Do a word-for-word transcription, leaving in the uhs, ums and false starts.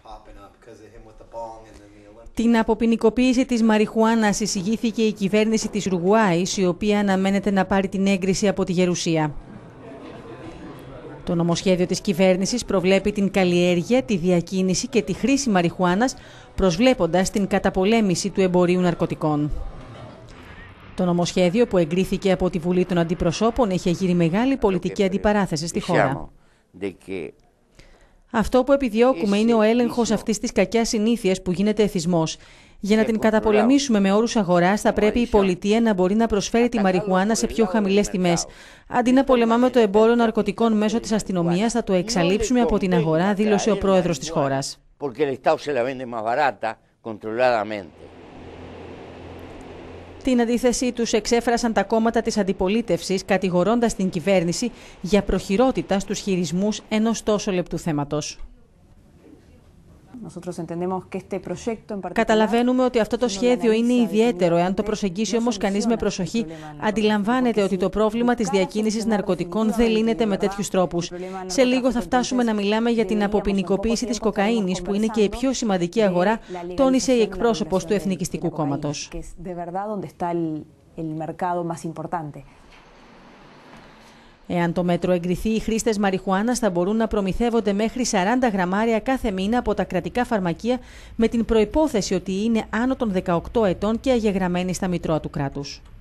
Την αποποινικοποίηση της μαριχουάνας εισηγήθηκε η κυβέρνηση της Ουρουγουάης, η οποία αναμένεται να πάρει την έγκριση από τη Γερουσία. Το νομοσχέδιο της κυβέρνησης προβλέπει την καλλιέργεια, τη διακίνηση και τη χρήση μαριχουάνας, προσβλέποντας την καταπολέμηση του εμπορίου ναρκωτικών. Το νομοσχέδιο, που εγκρίθηκε από τη Βουλή των Αντιπροσώπων, έχει γύρει μεγάλη πολιτική αντιπαράθεση στη χώρα. Αυτό που επιδιώκουμε είναι ο έλεγχος αυτής της κακιάς συνήθειας που γίνεται εθισμός. Για να την καταπολεμήσουμε με όρους αγοράς, θα πρέπει η πολιτεία να μπορεί να προσφέρει τη μαριχουάνα σε πιο χαμηλές τιμές. Αντί να πολεμάμε το εμπόριο ναρκωτικών μέσω της αστυνομίας, θα το εξαλείψουμε από την αγορά, δήλωσε ο πρόεδρος της χώρας. Την αντίθεσή τους εξέφρασαν τα κόμματα της αντιπολίτευσης, κατηγορώντας την κυβέρνηση για προχειρότητα στους χειρισμούς ενός τόσο λεπτού θέματος. Καταλαβαίνουμε ότι αυτό το σχέδιο είναι ιδιαίτερο. Εάν το προσεγγίσει όμως κανείς με προσοχή, αντιλαμβάνεται ότι το πρόβλημα της διακίνησης ναρκωτικών δεν λύνεται με τέτοιους τρόπους. Σε λίγο θα φτάσουμε να μιλάμε για την αποποινικοποίηση της κοκαίνης, που είναι και η πιο σημαντική αγορά, τόνισε η εκπρόσωπος του Εθνικιστικού Κόμματος. Εάν το μέτρο εγκριθεί, οι χρήστες μαριχουάνας θα μπορούν να προμηθεύονται μέχρι σαράντα γραμμάρια κάθε μήνα από τα κρατικά φαρμακεία, με την προϋπόθεση ότι είναι άνω των δεκαοκτώ ετών και αγεγραμμένοι στα μητρώα του κράτους.